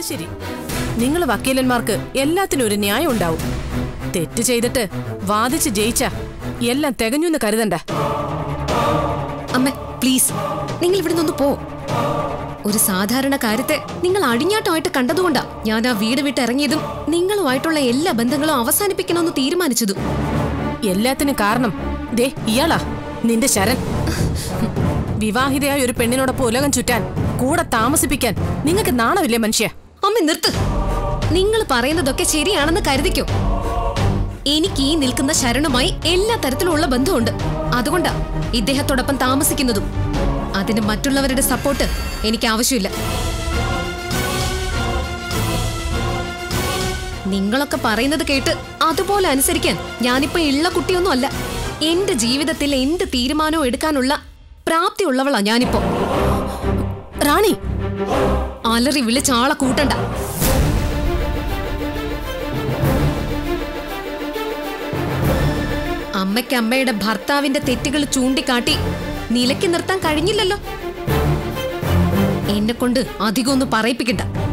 അത് ശരി. നിങ്ങൾ വക്കീലന്മാർക്ക് എല്ലാത്തിനും ഒരു ന്യായം ഉണ്ടാവും. തെറ്റ് ചെയ്തിട്ട് വാദിച്ച് ജയിച്ച എല്ലാം തികഞ്ഞു കരുതണ്ട. അമ്മ പ്ലീസ്, നിങ്ങൾ ഇവിടെ നിന്ന് പോ. ഒരു സാധാരണ കാര്യത്തെ നിങ്ങൾ അടിഞ്ഞാട്ടമായിട്ട് കണ്ടതുകൊണ്ടാ ഞാൻ ആ വീട് വിട്ട് ഇറങ്ങിയതും നിങ്ങളുമായിട്ടുള്ള എല്ലാ ബന്ധങ്ങളും അവസാനിപ്പിക്കണമെന്ന് തീരുമാനിച്ചതും. എല്ലാത്തിനും കാരണം ദേ ഇയാളാ, നിന്റെ ശരൺ. വിവാഹിതയായ ഒരു പെണ്ണിനോടൊപ്പം ഉലകം ചുറ്റാൻ, കൂടെ താമസിപ്പിക്കാൻ നിങ്ങൾക്ക് നാണമില്ലേ മനുഷ്യ? അമ്മ നിർത്ത്. നിങ്ങൾ പറയുന്നതൊക്കെ ശരിയാണെന്ന് കരുതിക്കോ. എനിക്ക് ഈ നിൽക്കുന്ന ശരണുമായി എല്ലാ തരത്തിലുള്ള ബന്ധമുണ്ട്. അതുകൊണ്ടാ ഇദ്ദേഹത്തോടൊപ്പം താമസിക്കുന്നതും. അതിന് മറ്റുള്ളവരുടെ സപ്പോർട്ട് എനിക്ക് ആവശ്യമില്ല. നിങ്ങളൊക്കെ പറയുന്നത് കേട്ട് അതുപോലെ അനുസരിക്കാൻ ഞാനിപ്പോ ഉള്ള കുട്ടിയൊന്നും അല്ല. എന്റെ ജീവിതത്തിൽ എന്ത് തീരുമാനവും എടുക്കാനുള്ള പ്രാപ്തിയുള്ളവളാ ഞാനിപ്പോ. റാണി, അലറി വിളിച്ച് ആളെ കൂട്ടണ്ട. അമ്മയ്ക്ക് അമ്മയുടെ ഭർത്താവിന്റെ തെറ്റുകൾ ചൂണ്ടിക്കാട്ടി നിലയ്ക്ക് നിർത്താൻ കഴിഞ്ഞില്ലല്ലോ. എന്നെ കൊണ്ട് അധികമൊന്നും പറയിപ്പിക്കണ്ട.